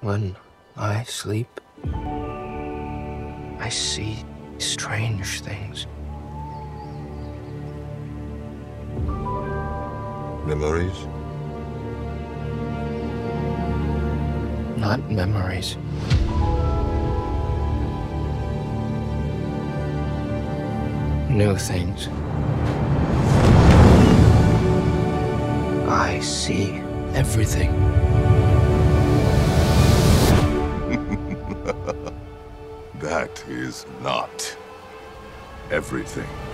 When I sleep, I see strange things. Memories? Not memories. New things. I see everything. That is not everything.